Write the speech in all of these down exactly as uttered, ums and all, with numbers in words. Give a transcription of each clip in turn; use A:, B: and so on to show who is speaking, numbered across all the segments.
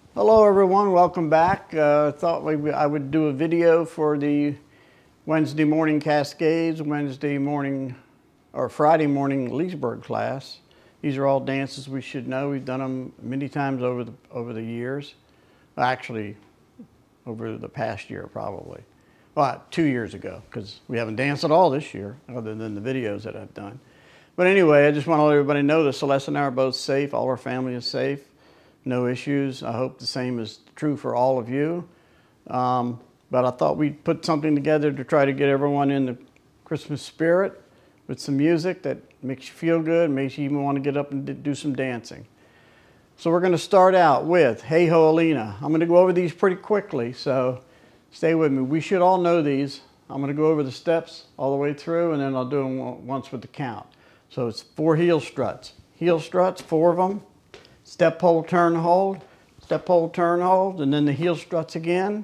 A: Hello everyone, welcome back. Uh, I thought we, I would do a video for the Wednesday morning Cascades, Wednesday morning or Friday morning Leesburg class. These are all dances we should know. We've done them many times over the, over the years. Actually, over the past year probably. Well, two years ago, because we haven't danced at all this year, other than the videos that I've done. But anyway, I just want to let everybody know that Celeste and I are both safe. All our family is safe. No issues. I hope the same is true for all of you. Um, but I thought we'd put something together to try to get everyone in the Christmas spirit with some music that makes you feel good, makes you even want to get up and do some dancing. So we're going to start out with Hey Ho Alina. I'm going to go over these pretty quickly, so stay with me. We should all know these. I'm going to go over the steps all the way through, and then I'll do them once with the count. So it's four heel struts. Heel struts, four of them. Step, hold, turn, hold, step, hold, turn, hold, and then the heel struts again.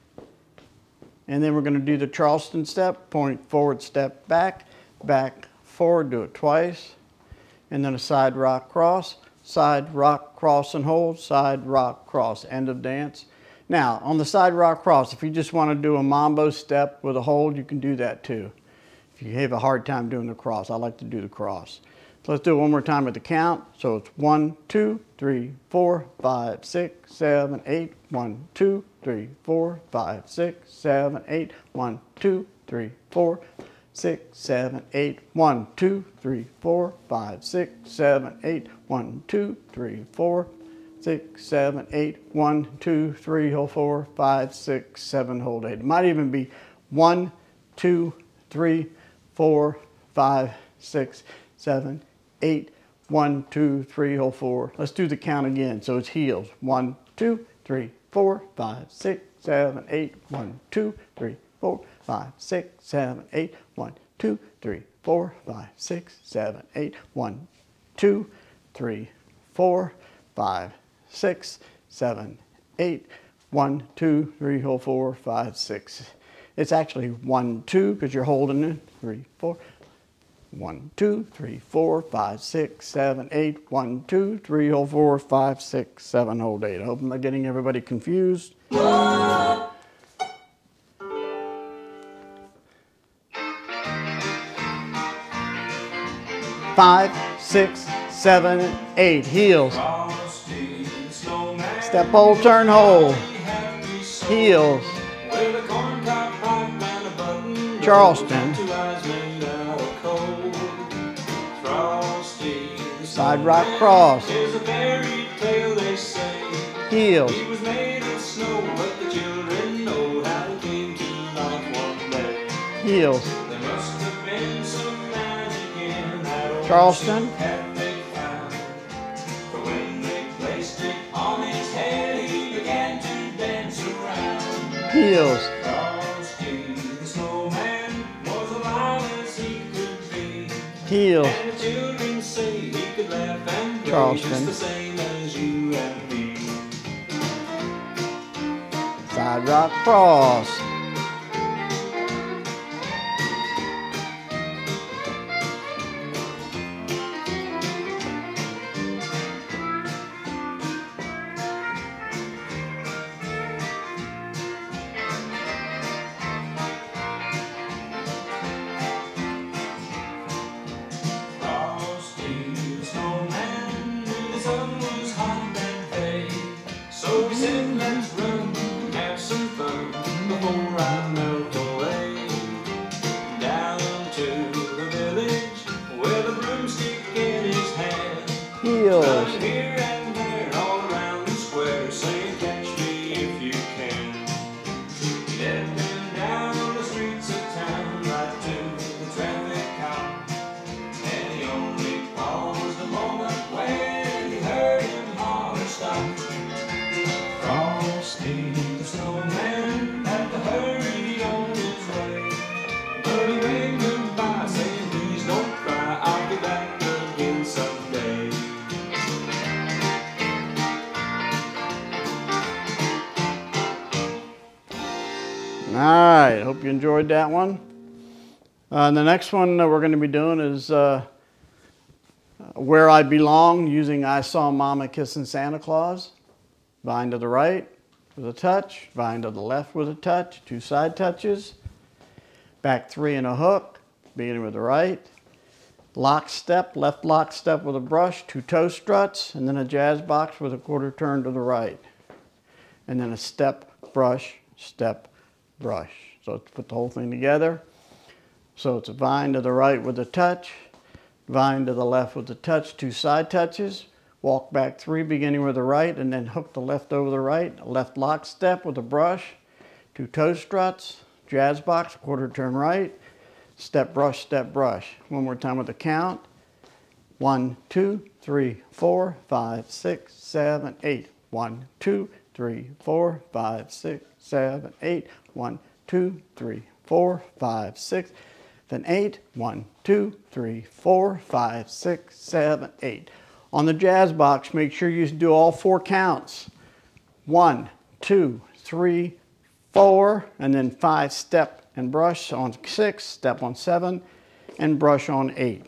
A: And then we're going to do the Charleston step, point forward, step back, back, forward, do it twice. And then a side rock cross, side rock cross and hold, side rock cross, end of dance. Now, on the side rock cross, if you just want to do a mambo step with a hold, you can do that too. If you have a hard time doing the cross, I like to do the cross. So let's do it one more time with the count. So it's one, two, three, four, five, six, seven, eight. One, two, three, four, five, six, seven, eight. One, two, three, four, six, seven, eight. One, two, three, four, five, six, seven, eight. One, two, three, four, six, seven, eight. One, two, three, hold four, five, six, seven, hold eight. It might even be one, two, three, four, five, six, seven, eight. One, two, three, hold four. Let's do the count again. So it's heels. One, two, three, four, five, six, seven, eight. One, two, three, four, five, six, seven, eight. One, two, three, four, five, six, seven, eight. One, two, three, four, five, six, seven, eight. One, two, three, hold four, five, six. It's actually one, two, because you're holding it. Three, four. One, two, three, four, five, six, seven, eight. One, two, three, hold four, five, six, seven, hold eight. I hope I'm not getting everybody confused. Five, six, seven, eight. Heels. Step, hold, turn, hold. Heels. Charleston. Side rock cross. Heels. Heels. Charleston. Heels. Heels. Charleston. Side rock cross. Heels. All right, hope you enjoyed that one. Uh, the next one that we're going to be doing is uh, Where I Belong, using I Saw Mama Kissing Santa Claus. Vine to the right with a touch, vine to the left with a touch, two side touches, back three and a hook, beginning with the right, lock step, left lock step with a brush, two toe struts, and then a jazz box with a quarter turn to the right. And then a step, brush, step, brush. So let's put the whole thing together. So it's a vine to the right with a touch, vine to the left with a touch, two side touches, walk back three beginning with the right, and then hook the left over the right, a left lock step with a brush, two toe struts, jazz box, quarter turn right, step, brush, step, brush. One more time with the count. One, two, three, four, five, six, seven, eight. One, two, three, four, five, six, seven, eight. One, two, three, four, five, six, then eight. One, two, three, four, five, six, seven, eight. On the jazz box, make sure you do all four counts. One, two, three, four, and then five, step and brush on six, step on seven, and brush on eight.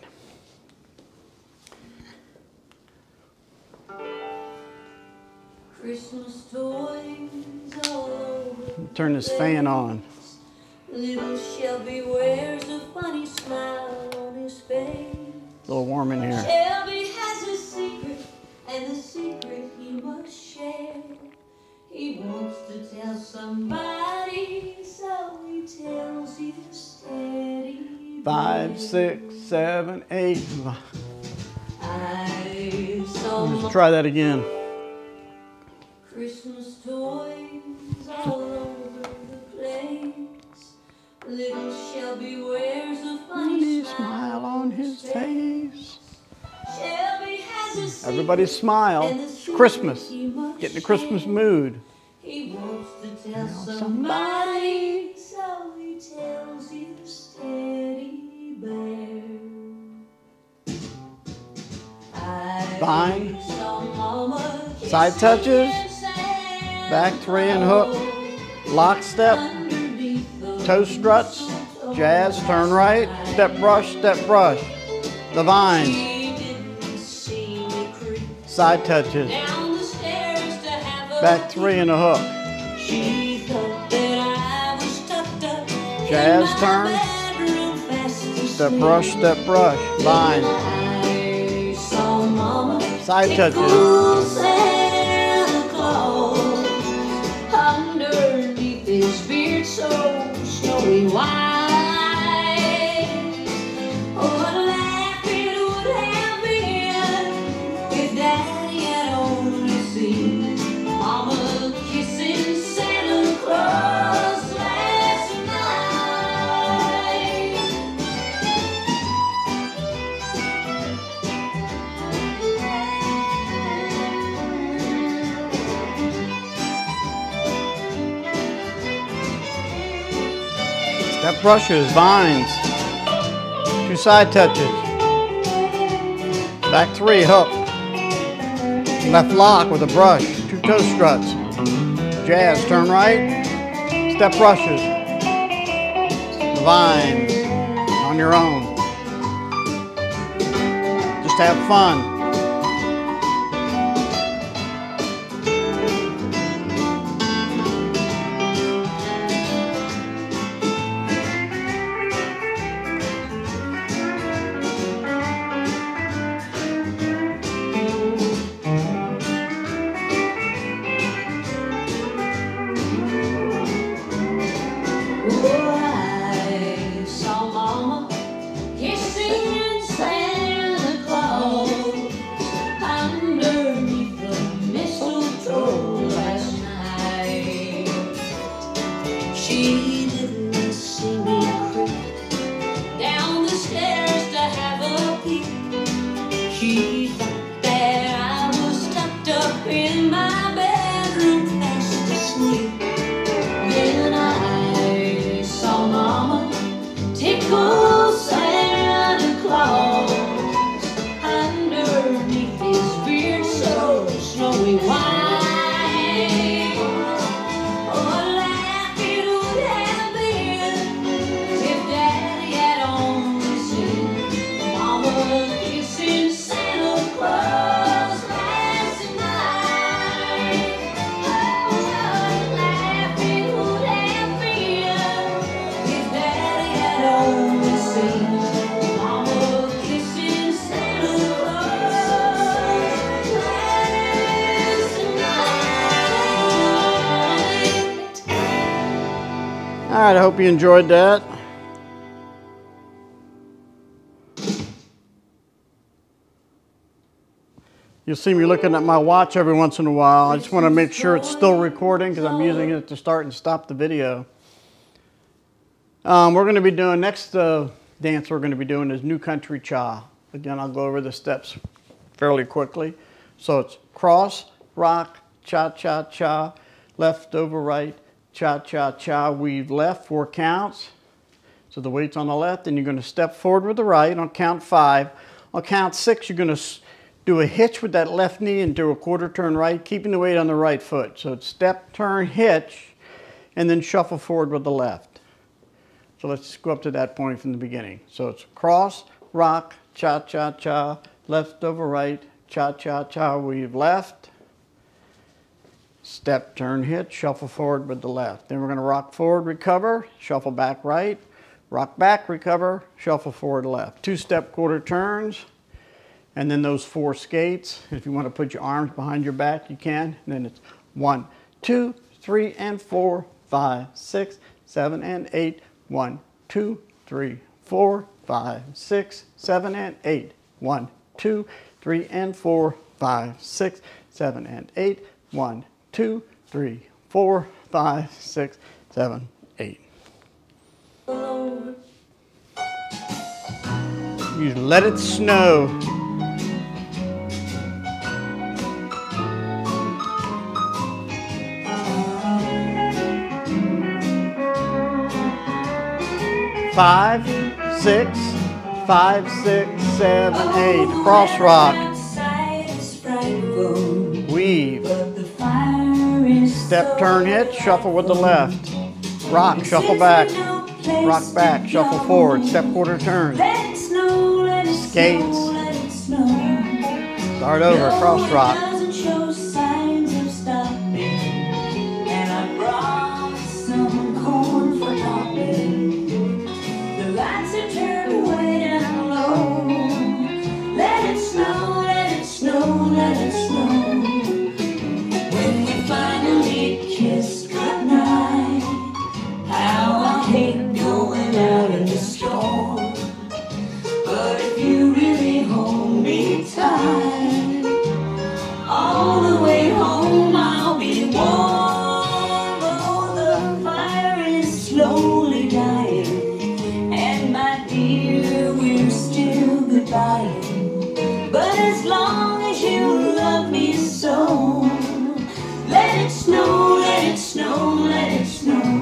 B: Christmas toys all over.
A: Turn this fan on.
B: Little Shelby wears a funny smile on his face.
A: A little warm in here.
B: Shelby has a secret, and the secret he must share. He wants to tell somebody, so he tells you steady.
A: Five, six, seven, eight.
B: I saw
A: Let's try that again.
B: Christmas toys all over the place. Little Shelby wears a funny
A: Funny smile on his face.
B: Shelby has a secret,
A: Everybody smile.
B: and the
A: It's
B: secret
A: Christmas.
B: he must
A: Get in the Christmas
B: share.
A: mood.
B: He wants to tell
A: Tell
B: somebody, so he tells you steady bear. I
A: Vine.
B: saw Mama
A: Side
B: kissing
A: touches.
B: Santa
A: Back three and hook. Lock step.
B: underneath the
A: Toe struts. Jazz. Turn right. Step brush. Step brush. The vine.
B: She didn't see me creep
A: Side touches.
B: down the stairs to have a
A: Back three and a hook.
B: She thought that I was tucked up
A: Jazz
B: in my
A: turn.
B: bedroom fast asleep.
A: Step brush. Step brush. Vine.
B: I saw Mama
A: Side touches.
B: tickle Santa Claus underneath his beard so snowy white. Oh, what a laugh it would have been if Daddy had only seen Mama kissing Santa Claus last night.
A: Step brushes. Vines. Two side touches. Back three. Hook. Left lock with a brush. Two toe struts. Jazz. Turn right. Step brushes. The vines. On your own. Just have fun.
B: Oh, I saw Mama kissing Santa Claus underneath the mistletoe last night. She didn't see me creep down the stairs to have a peek. She thought that I was tucked up in my bedroom fast asleep. Then I saw Mama tickle Santa Claus underneath his beard so snowy white. Oh, what a laugh it would have been if Daddy had only seen Mama kissing Santa Claus last night.
A: All right, I hope you enjoyed that. You'll see me looking at my watch every once in a while. I just want to make sure it's still recording because I'm using it to start and stop the video. Um, we're going to be doing, next uh, dance we're going to be doing is New Country Cha. Again, I'll go over the steps fairly quickly. So it's cross, rock, cha-cha-cha, left over right, cha-cha-cha, weave left, four counts. So the weight's on the left, and you're going to step forward with the right on count five. On count six, you're going to do a hitch with that left knee and do a quarter turn right, keeping the weight on the right foot. So it's step, turn, hitch, and then shuffle forward with the left. So let's just go up to that point from the beginning. So it's cross, rock, cha-cha-cha, left over right, cha-cha-cha, weave left, step, turn, hitch, shuffle forward with the left. Then we're going to rock forward, recover, shuffle back right, rock back, recover, shuffle forward left. Two-step quarter turns. And then those four skates. If you want to put your arms behind your back, you can. And then it's one, two, three, and four, five, six, seven, and eight. One, two, three, four, five, six, seven, and eight. One, two, three, and four, five, six, seven, and eight. One, two, three, four, five, six, seven, eight. You let it snow. Five, six, five, six, seven, eight. Cross rock. Weave. Step, turn, hitch, shuffle with the left. Rock, shuffle back. Rock back, shuffle forward. Step, quarter turn. Skates. Start over, cross rock.
B: But as long as you love me so, let it snow, let it snow, let it snow.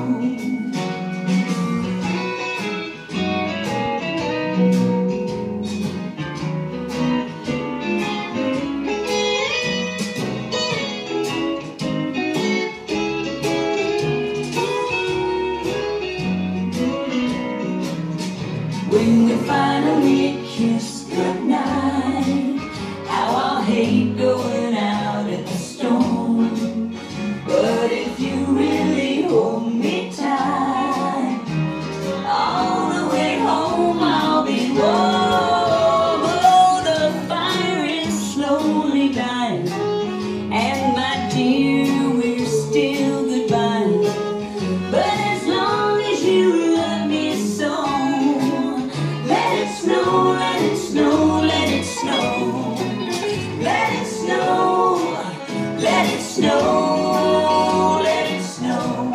B: When we finally kiss goodnight, how I'll hate going out in the storm. But if you really hold me tight, all the way home I'll be warm. Oh, the fire is slowly dying, and my dear, we're still goodbye. But as long as you love me so, let it snow, let it snow, let it snow. Let it snow, let it snow, let it snow.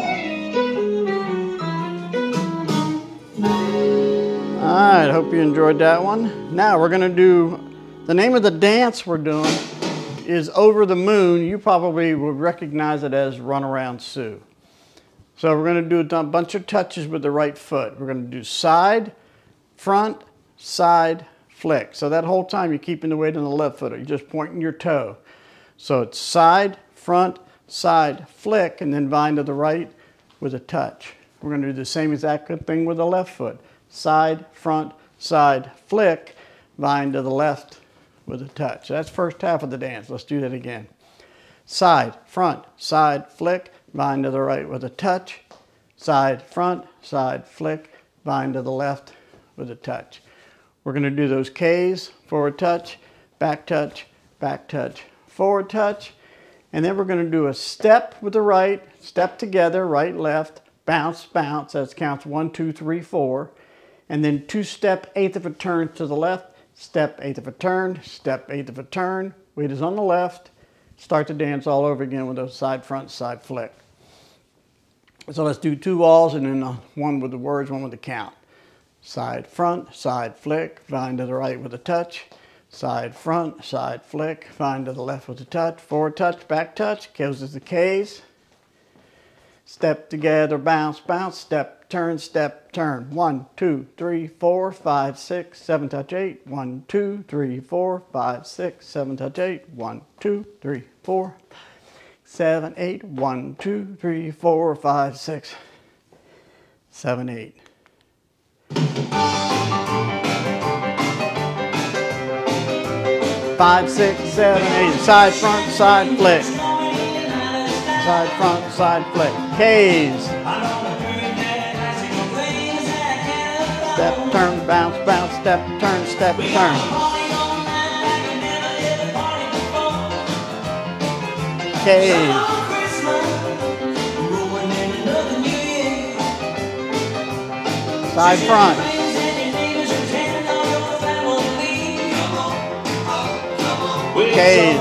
A: All right, hope you enjoyed that one. Now we're going to do, the name of the dance we're doing is Over the Moon. You probably would recognize it as Run Around Sue. So we're going to do a bunch of touches with the right foot. We're going to do side, front, side, flick. So that whole time you're keeping the weight on the left foot. You're just pointing your toe. So it's side, front, side, flick, and then vine to the right with a touch. We're going to do the same exact thing with the left foot. Side, front, side, flick, vine to the left with a touch. That's the first half of the dance. Let's do that again. Side, front, side, flick, vine to the right with a touch. Side, front, side, flick, vine to the left with a touch. We're going to do those K's, forward touch, back touch, back touch, forward touch. And then we're going to do a step with the right, step together, right, left, bounce, bounce, that's counts one, two, three, four. And then two step, eighth of a turn to the left, step, eighth of a turn, step, eighth of a turn. Weight is on the left. Start the dance all over again with a side, front, side flick. So let's do two walls and then one with the words, one with the count. Side, front, side, flick, find to the right with a touch. Side, front, side, flick, find to the left with a touch. Forward touch, back touch, goes as the K's. Step together, bounce, bounce, step, turn, step, turn. One, two, three, four, five, six, seven, touch eight. One, two, three, four, five, six, seven, touch eight. One, two, three, four, seven, eight. One, two, three, four, five, six, seven, eight. Five, six, seven, eight. Side, front, side, flick. Side, front, side, flick. K's. Step, turn, bounce, bounce, step, turn, step, turn. K's. Side, front. K's.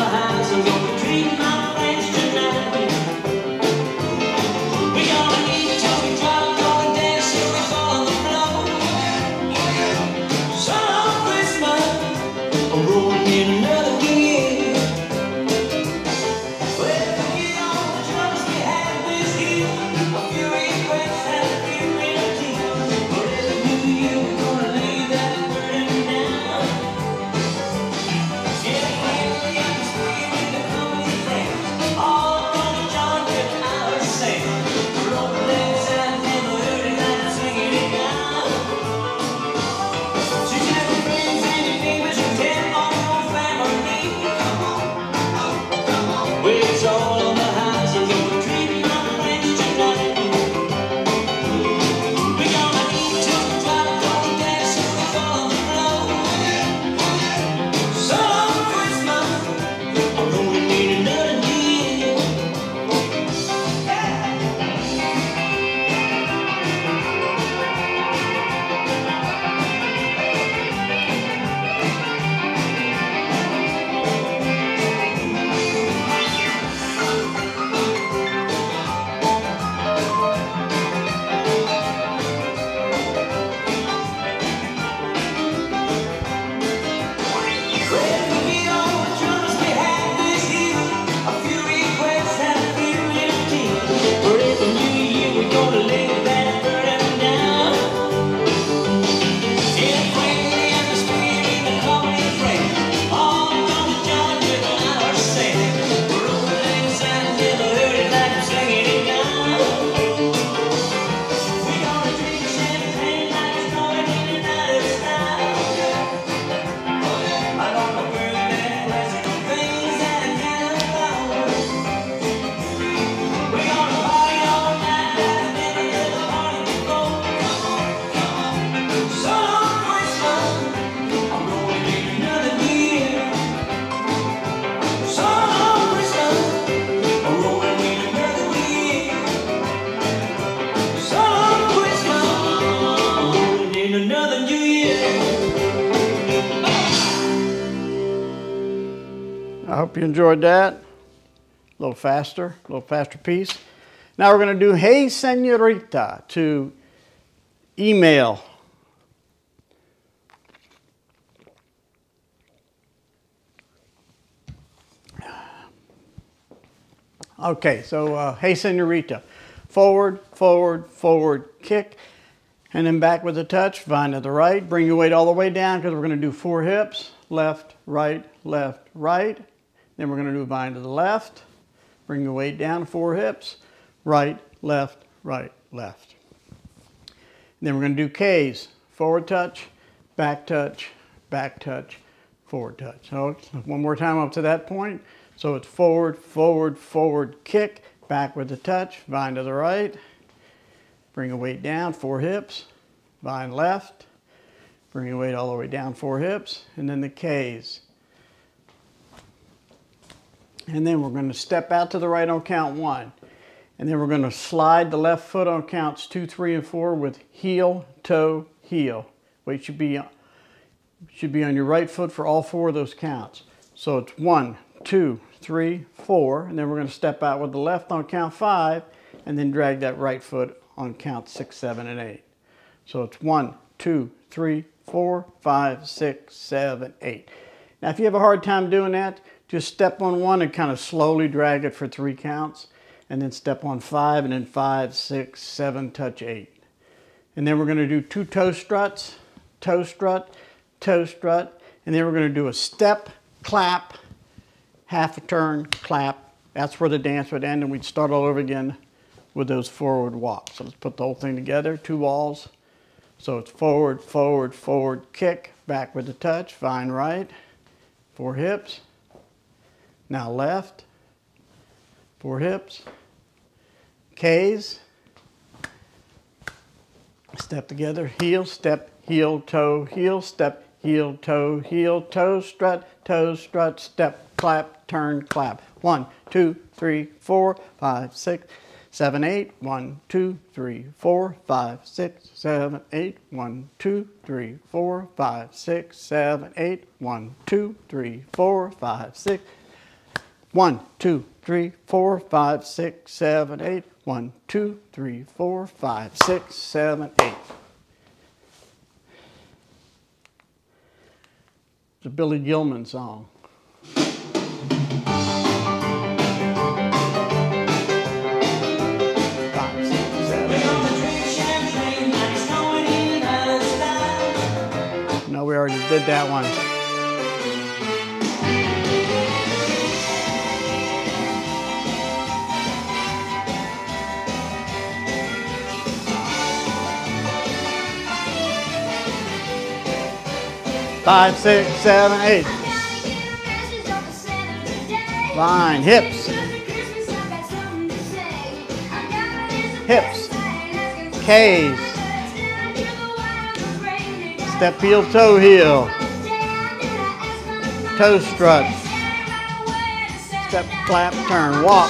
A: I hope you enjoyed that. A little faster, a little faster piece. Now we're going to do Hey Senorita to email. Okay, so uh, Hey Senorita. Forward, forward, forward, kick, and then back with a touch. Find to the right. Bring your weight all the way down because we're going to do four hips. Left, right, left, right. Then we're going to do a bind to the left. Bring your weight down, four hips. Right, left, right, left. And then we're going to do K's. Forward touch, back touch, back touch, forward touch. So one more time up to that point. So it's forward, forward, forward, kick, back with the touch, bind to the right. Bring your weight down, four hips. Bind left. Bring your weight all the way down, four hips. And then the K's. And then we're going to step out to the right on count one. And then we're going to slide the left foot on counts two, three, and four with heel, toe, heel. Weight should be, should be on your right foot for all four of those counts. So it's one, two, three, four, and then we're going to step out with the left on count five, and then drag that right foot on count six, seven, and eight. So it's one, two, three, four, five, six, seven, eight. Now if you have a hard time doing that, just step on one and kind of slowly drag it for three counts, and then step on five, and then five, six, seven, touch eight. And then we're going to do two toe struts, toe strut, toe strut, and then we're going to do a step, clap, half a turn, clap. That's where the dance would end, and we'd start all over again with those forward walks. So let's put the whole thing together, two walls. So it's forward, forward, forward, kick, back with the touch, find right, four hips. Now left, four hips, K's, step together, heel, step, heel, toe, heel, step, heel, toe, heel, toe, strut, toe, strut, step, clap, turn, clap. One, two, three, four, five, six, seven, eight. One, two, three, four, five, six, seven, eight. One, two, three, four, five, six, seven, eight. One, two, three, four, five, six. One, two, three, four, five, six, seven, eight. One, two, three, four, five, six, seven, eight. It's a Billy Gilman song. Five, six, seven, eight. No, we already did that one. Five, six, seven, eight. Line, hips. Hips. K's. Step, heel, toe, heel. Toe strut. Step, clap, turn, walk.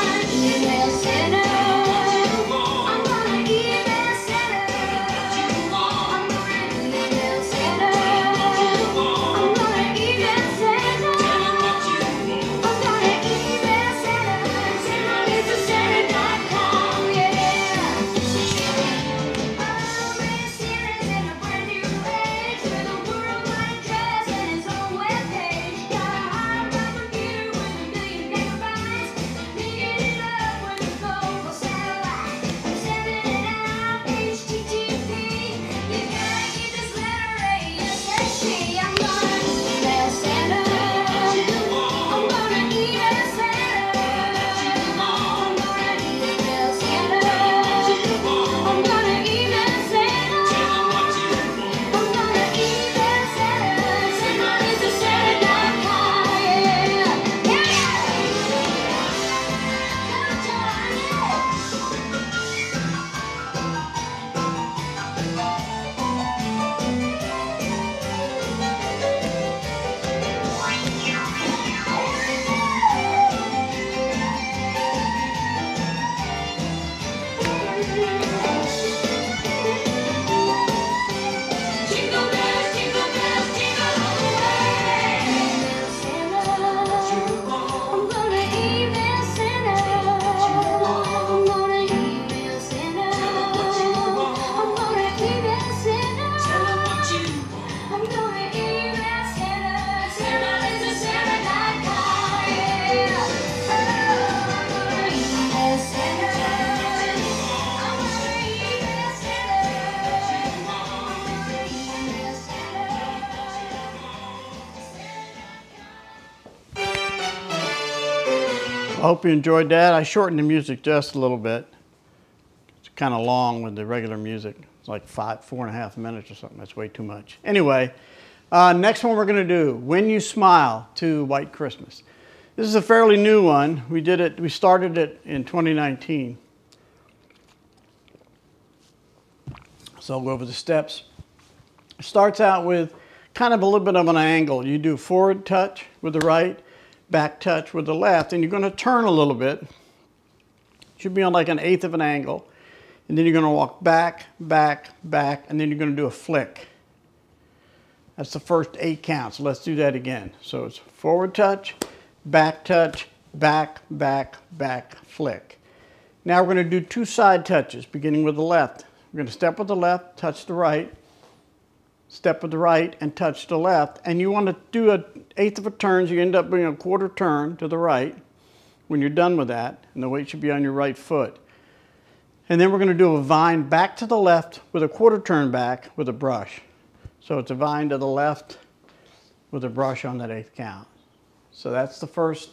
A: I hope you enjoyed that. I shortened the music just a little bit. It's kind of long with the regular music. It's like five, four and a half minutes or something. That's way too much. Anyway, uh, next one we're going to do, When You Smile to White Christmas. This is a fairly new one. We did it, we started it in twenty nineteen. So I'll go over the steps. It starts out with kind of a little bit of an angle. You do forward touch with the right, back touch with the left, and you're going to turn a little bit. Should be on like an eighth of an angle. And then you're going to walk back, back, back, and then you're going to do a flick. That's the first eight counts. So let's do that again. So it's forward touch, back touch, back, back, back, flick. Now we're going to do two side touches, beginning with the left. We're going to step with the left, touch the right, step with the right, and touch the left. And you want to do an eighth of a turn, so you end up doing a quarter turn to the right when you're done with that, and the weight should be on your right foot. And then we're going to do a vine back to the left with a quarter turn back with a brush. So it's a vine to the left with a brush on that eighth count. So that's the first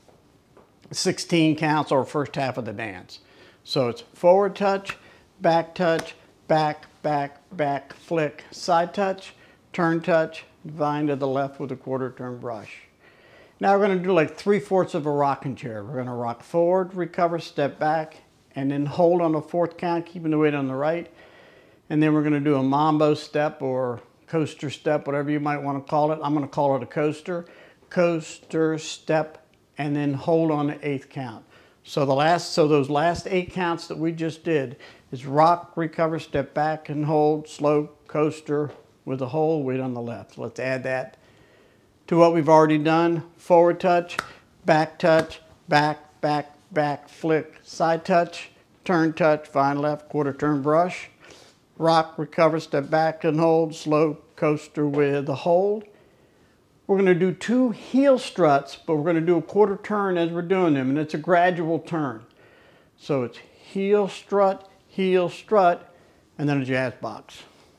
A: sixteen counts, or first half of the dance. So it's forward touch, back touch, back, back, back, flick, side touch, turn touch, vine to the left with a quarter turn brush. Now we're going to do like three-fourths of a rocking chair. We're going to rock forward, recover, step back, and then hold on the fourth count, keeping the weight on the right. And then we're going to do a mambo step or coaster step, whatever you might want to call it. I'm going to call it a coaster. Coaster, step, and then hold on the eighth count. So the last, so those last eight counts that we just did is rock, recover, step back, and hold, slow coaster with a hold, weight on the left. Let's add that to what we've already done. Forward touch, back touch, back, back, back, flick, side touch, turn touch, vine left, quarter turn brush, rock, recover, step back and hold, slow coaster with a hold. We're going to do two heel struts, but we're going to do a quarter turn as we're doing them, and it's a gradual turn. So it's heel strut, heel strut, and then a jazz box.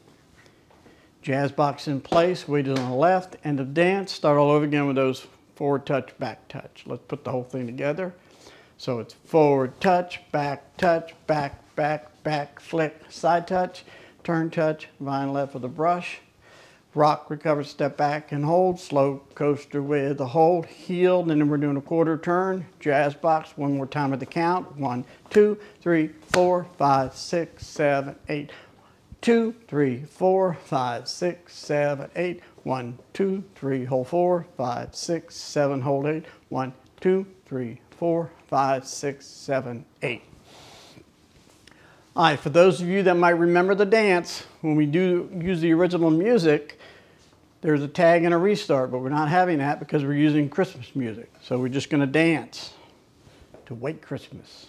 A: Jazz box in place, weight is on the left, end of dance. Start all over again with those forward touch, back touch. Let's put the whole thing together. So it's forward touch, back touch, back, back, back, flick, side touch, turn touch, vine left with a brush, rock, recover, step back and hold, slow coaster with a hold, heel, and then we're doing a quarter turn, jazz box, one more time at the count, one, two, three, four, five, six, seven, eight, two, three, four, five, six, seven, eight, one, two, three, hold four, five, six, seven, hold eight, one, two, three, four, five, six, seven, eight. All right, for those of you that might remember the dance, when we do use the original music, there's a tag and a restart, but we're not having that because we're using Christmas music. So we're just gonna dance to White Christmas.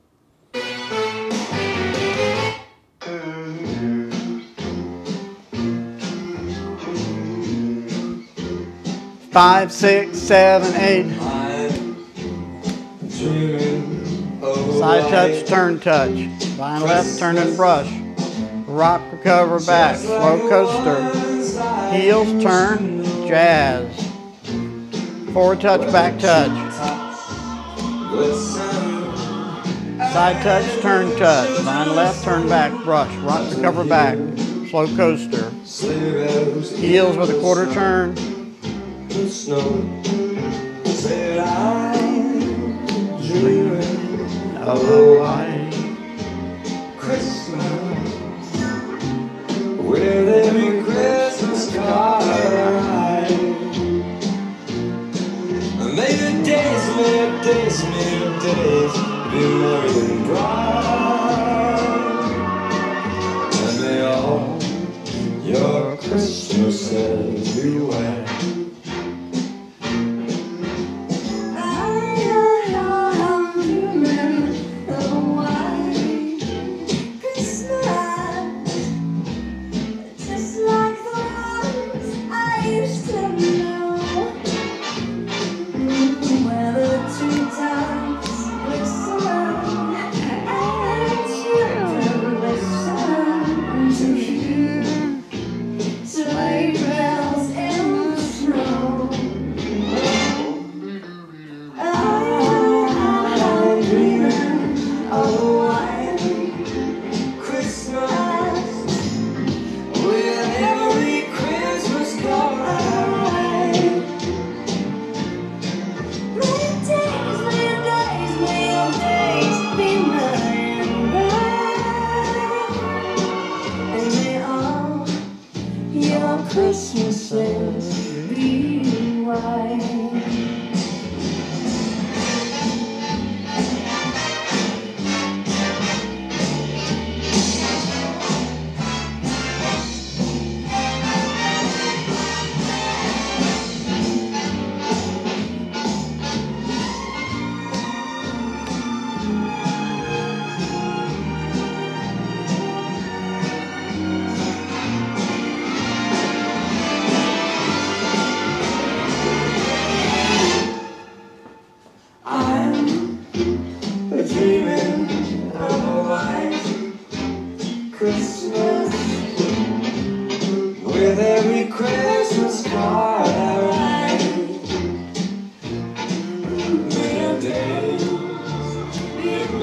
A: Five, six, seven, eight. Side touch, turn touch. Vine left, turn and brush. Rock, recover, back. Slow coaster. Heels, turn, jazz. Forward touch, back touch. Side touch, turn touch. Vine left, turn back, brush. Rock, recover, back. Slow coaster. Heels with a quarter turn. Of a white
C: Christmas, with every Christmas card I write. May the days, may the days, may the days be merry and bright, and may all your Christmases be white. Christmases be white.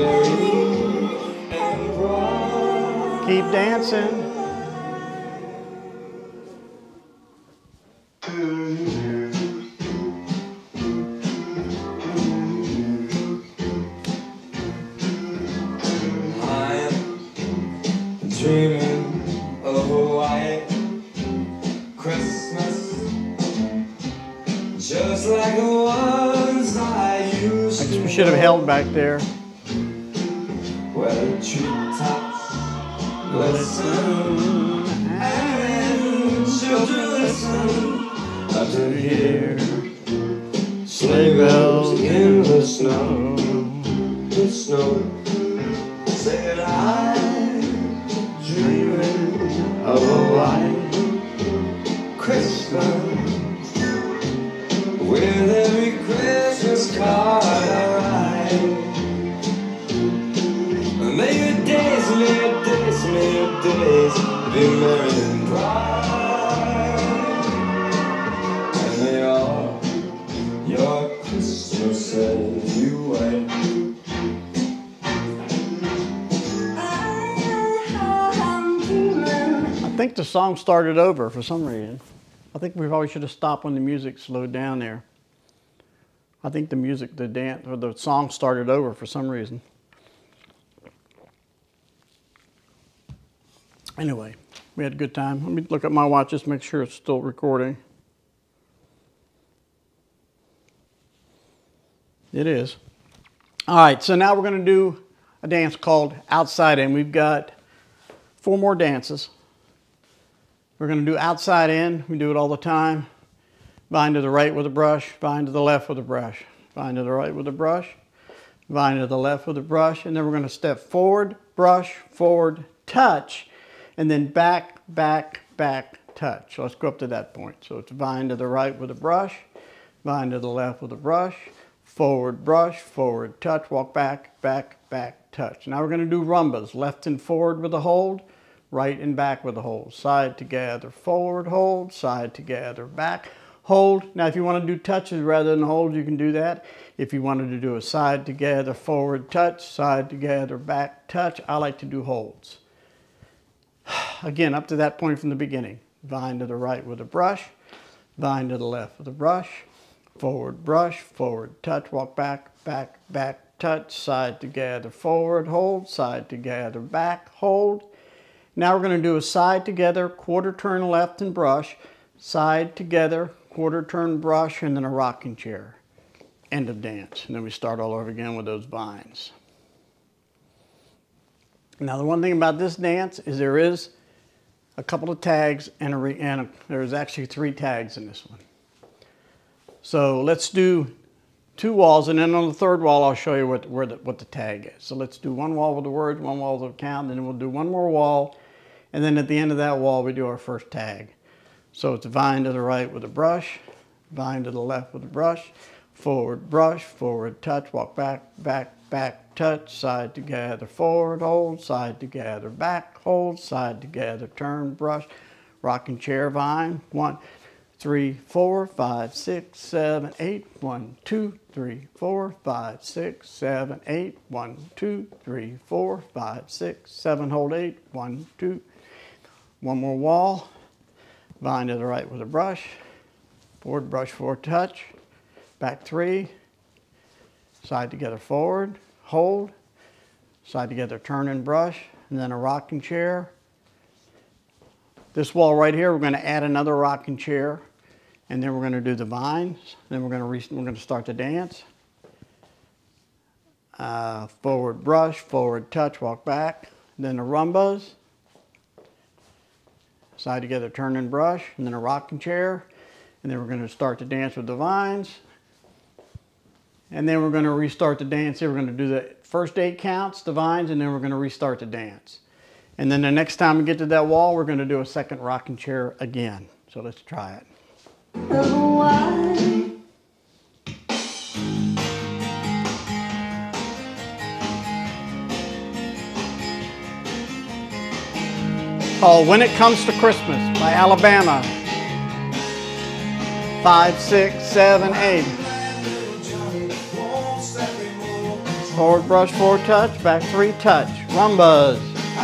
C: merry and bright.
A: Keep dancing.
C: I'm dreaming of a white Christmas, just like the ones I used
A: I guess
C: to
A: we should have
C: know,
A: held back there.
C: where the treetops glisten and children listen to hear sleigh bells in the snow. The snow said I'm dreaming of a white Christmas, with every Christmas card I write. May your days, may your days, may your days be merry and bright, and may all your Christmases you wait.
A: I think the song started over for some reason. I think we probably should have stopped when the music slowed down there. I think the music, the dance, or the song started over for some reason. Anyway, we had a good time. Let me look at my watch, just make sure it's still recording. It is. All right, so now we're going to do a dance called Outside In. We've got four more dances. We're going to do outside in. We do it all the time. Vine to the right with a brush, vine to the left with a brush, vine to the right with a brush, vine to the left with a brush, and then we're going to step forward, brush, forward, touch, and then back, back, back, touch. So let's go up to that point. So it's vine to the right with a brush, vine to the left with a brush, forward, brush, forward, touch, walk back, back, back, touch. Now we're going to do rumbas, left and forward with a hold, right and back with a hold, side together, forward, hold, side together, back, hold. Now if you want to do touches rather than hold, you can do that. If you wanted to do a side together, forward, touch, side together, back, touch, I like to do holds. Again, up to that point from the beginning. Vine to the right with a brush, vine to the left with a brush, forward, brush, forward, touch, walk back, back, back, touch, side together, forward, hold, side together, back, hold. Now we're going to do a side together, quarter turn left and brush, side together, quarter turn brush, and then a rocking chair. End of dance. And then we start all over again with those vines. Now the one thing about this dance is there is a couple of tags and, a re and a, there's actually three tags in this one. So let's do two walls, and then on the third wall I'll show you what, where the, what the tag is. So let's do one wall with the words, one wall with the count, then we'll do one more wall, and then at the end of that wall we do our first tag. So it's vine to the right with a brush, vine to the left with a brush, forward brush, forward touch, walk back, back, back, touch, side together, forward, hold, side together, back, hold, side together, turn, brush, rocking chair, vine, one, three, four, five, six, seven, eight, one, two, three, four, five, six, seven, eight, one, two, three, four, five, six, seven, hold eight, one, two, one more wall, vine to the right with a brush, forward brush, forward touch, back three, side together, forward, hold, side together, turn and brush, and then a rocking chair. This wall right here, we're going to add another rocking chair, and then we're going to do the vines. Then we're going to re we're going to start the dance. Uh, forward brush, forward touch, walk back, then the rumbas, side together, turn and brush, and then a rocking chair, and then we're going to start the dance with the vines. And then we're going to restart the dance here. We're going to do the first eight counts, the vines, and then we're going to restart the dance. And then the next time we get to that wall, we're going to do a second rocking chair again. So let's try it. Oh, When It Comes to Christmas by Alabama. Five, six, seven, eight. Forward brush, forward touch, back three, touch. Rumbas.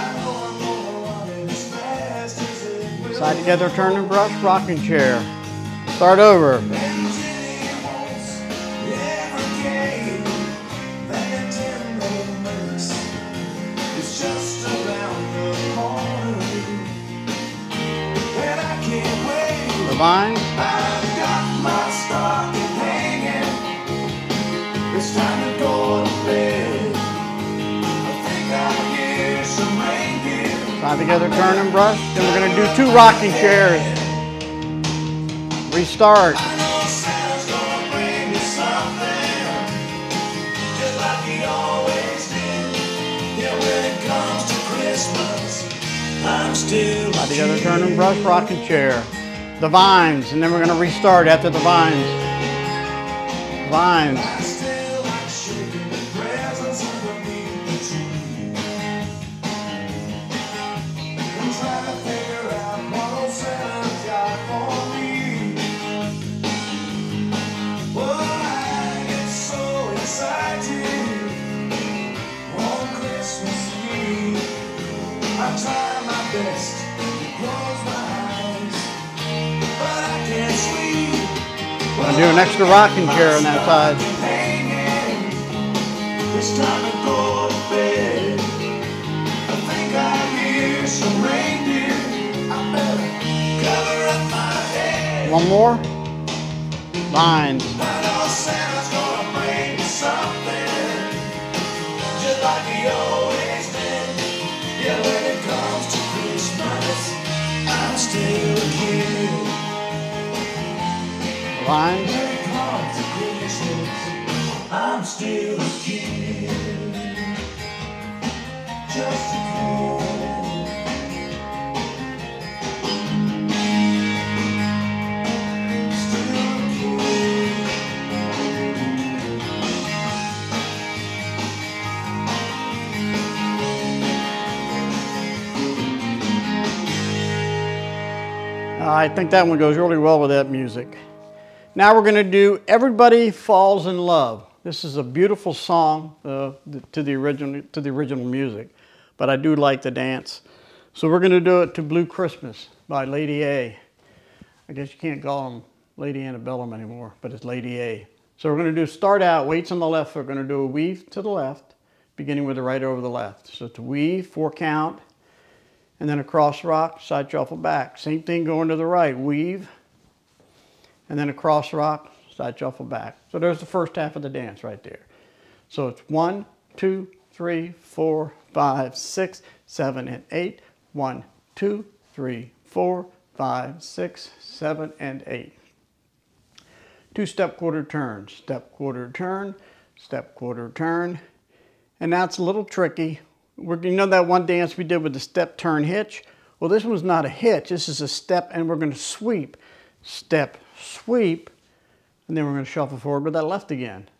A: Side together, turn and brush, rocking chair. Start over. The vine.
C: I've got my stocking hanging. It's time to go to bed. I think I'll hear some reindeer.
A: Side together, turn and brush. Then we're going to do two rocking chairs. Restart.
C: I know Santa's gonna bring me something, just like he always did. Yeah, when it comes to Christmas, I'm still
A: Side together, turn and brush, rocking chair. The vines, and then we're going to restart after the vines. Vines.
C: I still like shaking the presents underneath the tree. I'm trying to figure out what old Santa's got for me. Well, I get so excited on Christmas Eve. I try my best to close my eyes, but I can't sleep.
A: I'll do an extra rocking chair on that side.
C: It's time to go to bed. I think I hear some reindeer. I better cover up my head.
A: One more. Vines.
C: I know Santa's gonna bring me something, just like he always did. Yeah, when it comes to Christmas, I'm still here.
A: Vines.
C: When it comes to Christmas, I'm still a kid. Just a kid. Still a kid.
A: I think that one goes really well with that music. Now we're going to do Everybody Falls in Love. This is a beautiful song uh, to the original to the original music, but I do like the dance. So we're going to do it to Blue Christmas by Lady A. I guess you can't call them Lady Antebellum anymore, but it's Lady A. So we're going to do start out, weights on the left. We're going to do a weave to the left, beginning with the right over the left. So it's a weave, four count, and then a cross rock, side shuffle back. Same thing going to the right, weave, and then a cross rock, side shuffle back. So there's the first half of the dance right there. So it's one, two, three, four, five, six, seven, and eight. One, two, three, four, five, six, seven, and eight. Two step quarter turns, step quarter turn, step quarter turn. And now it's a little tricky. We're, you know that one dance we did with the step turn hitch? Well, this one's not a hitch, this is a step, and we're going to sweep. Step, sweep, and then we're going to shuffle forward with that left again.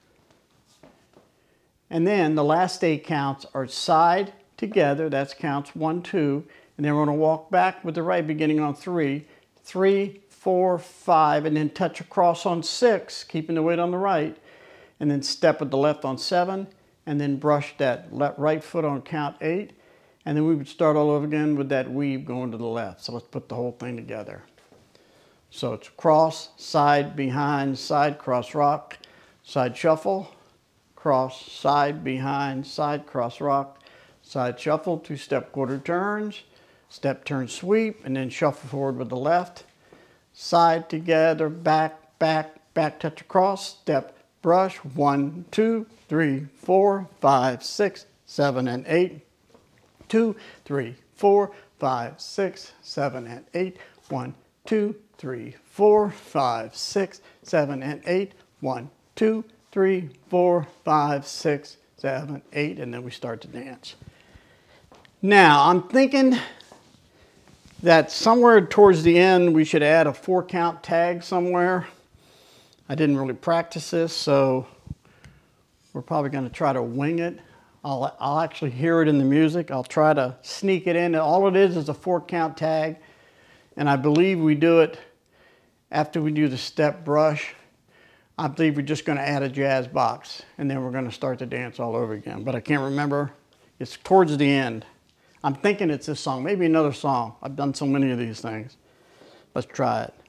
A: And then the last eight counts are side together, that's counts one, two, and then we're going to walk back with the right beginning on three, three, four, five, and then touch across on six, keeping the weight on the right, and then step with the left on seven, and then brush that left, right foot on count eight, and then we would start all over again with that weave going to the left. So let's put the whole thing together. So it's cross, side, behind, side, cross rock, side shuffle, cross, side, behind, side, cross rock, side shuffle, two step quarter turns, step turn sweep, and then shuffle forward with the left, side together, back, back, back touch across, step, brush, one, two, three, four, five, six, seven, and eight, two, three, four, five, six, seven, and eight, one, two, three, four, five, six, seven, and eight, one, two, three, four, five, six, seven, eight, and then we start to dance. Now, I'm thinking that somewhere towards the end we should add a four count tag somewhere. I didn't really practice this, so we're probably going to try to wing it. I'll, I'll actually hear it in the music. I'll try to sneak it in. All it is is a four count tag, and I believe we do it after we do the step brush. I believe we're just going to add a jazz box, and then we're going to start the dance all over again. But I can't remember. It's towards the end. I'm thinking it's this song, maybe another song. I've done so many of these things. Let's try it.